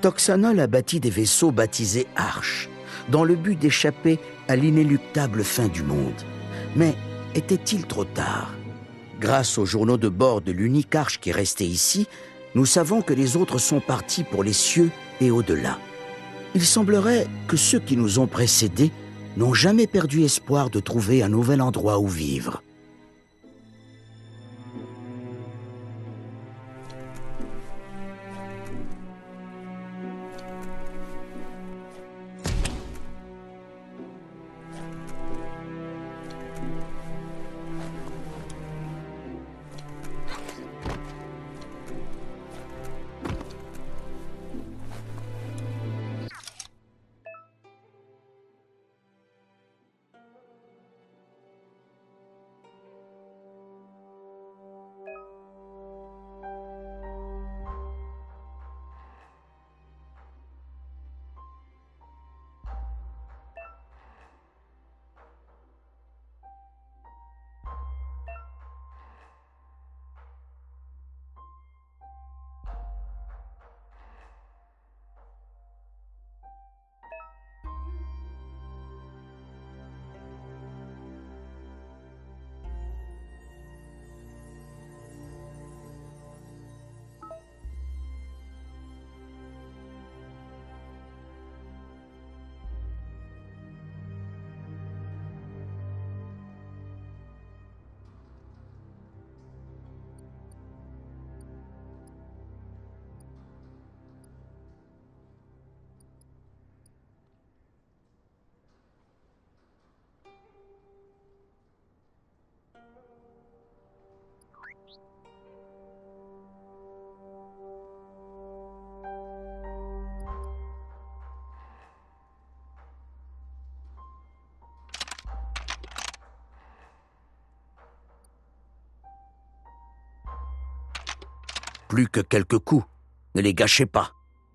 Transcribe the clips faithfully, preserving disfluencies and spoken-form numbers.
Toxanol a bâti des vaisseaux baptisés Arches, dans le but d'échapper à l'inéluctable fin du monde. Mais était-il trop tard? Grâce aux journaux de bord de l'unique arche qui restait ici, nous savons que les autres sont partis pour les cieux et au-delà. Il semblerait que ceux qui nous ont précédés n'ont jamais perdu espoir de trouver un nouvel endroit où vivre. Plus que quelques coups, ne les gâchez pas.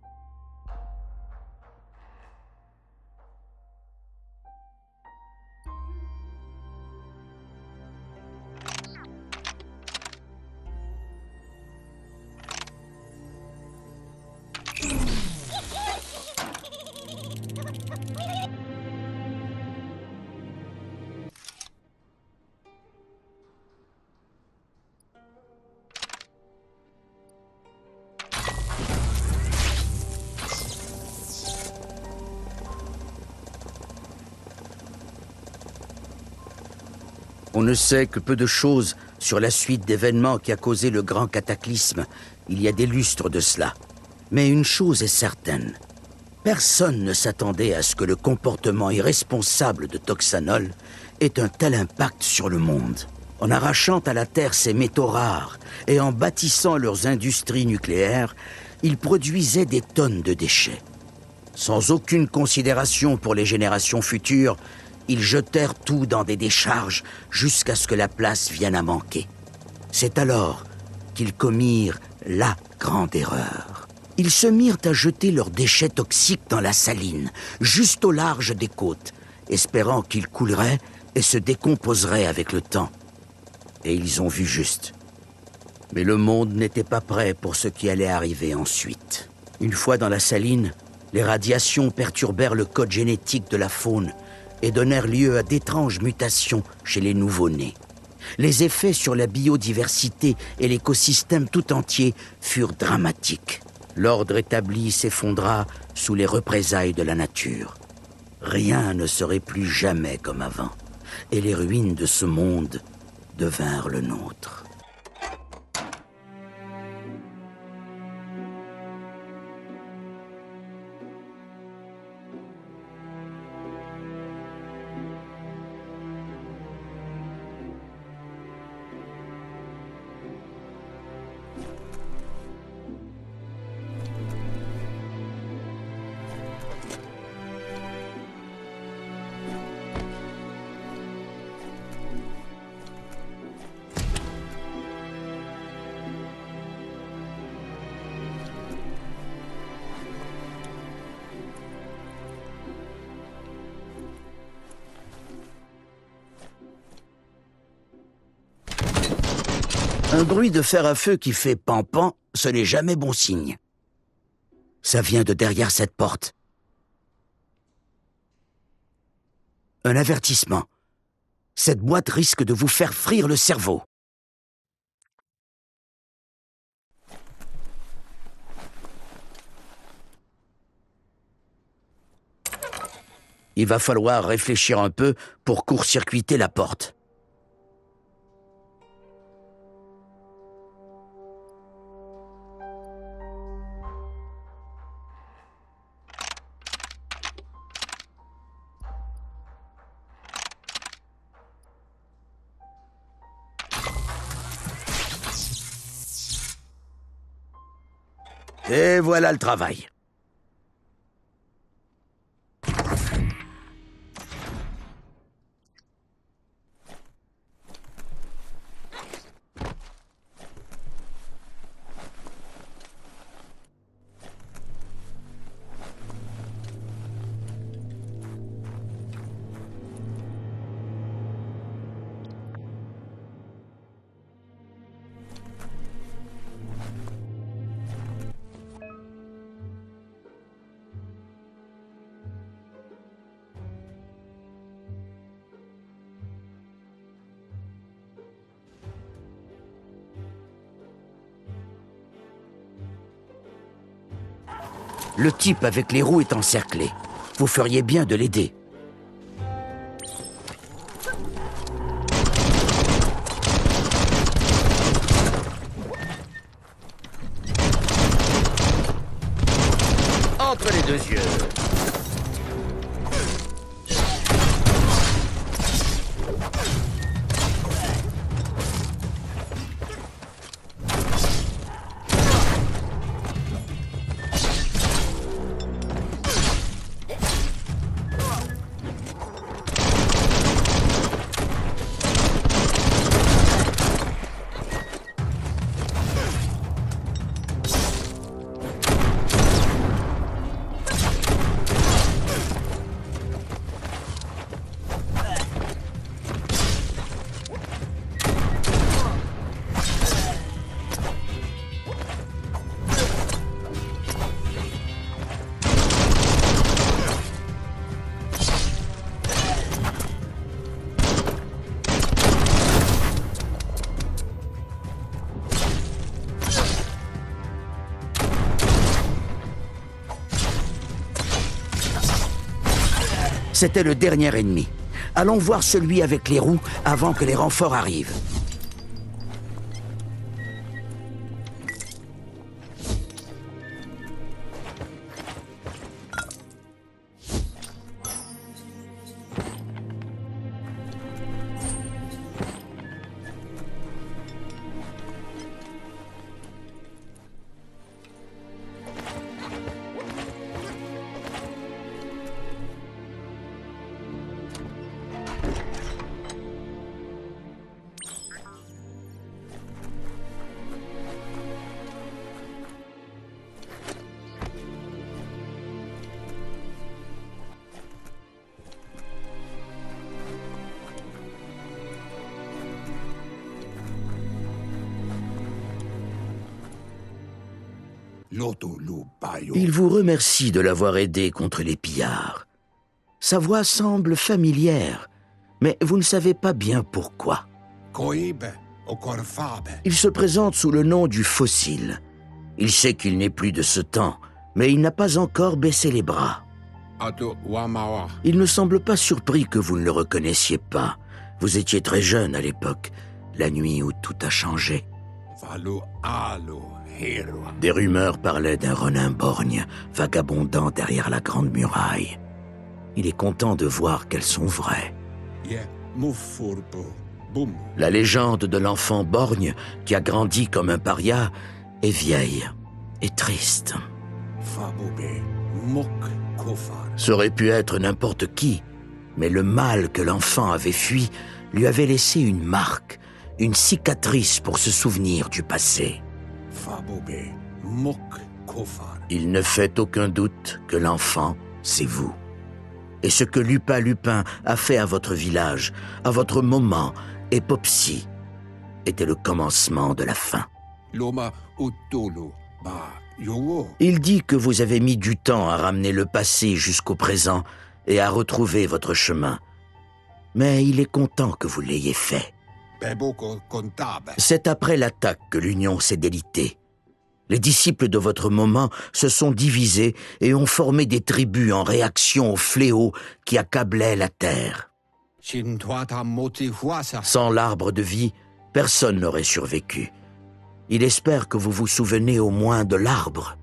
On ne sait que peu de choses sur la suite d'événements qui a causé le grand cataclysme, il y a des lustres de cela. Mais une chose est certaine, personne ne s'attendait à ce que le comportement irresponsable de Toxanol ait un tel impact sur le monde. En arrachant à la Terre ces métaux rares et en bâtissant leurs industries nucléaires, ils produisaient des tonnes de déchets. Sans aucune considération pour les générations futures, ils jetèrent tout dans des décharges jusqu'à ce que la place vienne à manquer. C'est alors qu'ils commirent la grande erreur. Ils se mirent à jeter leurs déchets toxiques dans la saline, juste au large des côtes, espérant qu'ils couleraient et se décomposeraient avec le temps. Et ils ont vu juste. Mais le monde n'était pas prêt pour ce qui allait arriver ensuite. Une fois dans la saline, les radiations perturbèrent le code génétique de la faune et donnèrent lieu à d'étranges mutations chez les nouveau-nés. Les effets sur la biodiversité et l'écosystème tout entier furent dramatiques. L'ordre établi s'effondra sous les représailles de la nature. Rien ne serait plus jamais comme avant, et les ruines de ce monde devinrent le nôtre. Un bruit de fer à feu qui fait pan-pan, ce n'est jamais bon signe. Ça vient de derrière cette porte. Un avertissement. Cette boîte risque de vous faire frire le cerveau. Il va falloir réfléchir un peu pour court-circuiter la porte. Et voilà le travail. Le type avec les roues est encerclé. Vous feriez bien de l'aider. Entre les deux yeux. C'était le dernier ennemi. Allons voir celui avec les roues avant que les renforts arrivent. Il vous remercie de l'avoir aidé contre les pillards. Sa voix semble familière, mais vous ne savez pas bien pourquoi. Il se présente sous le nom du Fossile. Il sait qu'il n'est plus de ce temps, mais il n'a pas encore baissé les bras. Il ne semble pas surpris que vous ne le reconnaissiez pas. Vous étiez très jeune à l'époque, la nuit où tout a changé. Des rumeurs parlaient d'un Ronin borgne, vagabondant derrière la grande muraille. Il est content de voir qu'elles sont vraies. La légende de l'enfant borgne qui a grandi comme un paria est vieille et triste. Ça aurait pu être n'importe qui, mais le mal que l'enfant avait fui lui avait laissé une marque, une cicatrice pour se souvenir du passé. Il ne fait aucun doute que l'enfant, c'est vous. Et ce que Lupa Lupin a fait à votre village, à votre moment, Epopsy, était le commencement de la fin. Il dit que vous avez mis du temps à ramener le passé jusqu'au présent et à retrouver votre chemin. Mais il est content que vous l'ayez fait. C'est après l'attaque que l'Union s'est délitée. Les disciples de votre moment se sont divisés et ont formé des tribus en réaction au fléau qui accablait la terre. Sans l'arbre de vie, personne n'aurait survécu. Il espère que vous vous souvenez au moins de l'arbre.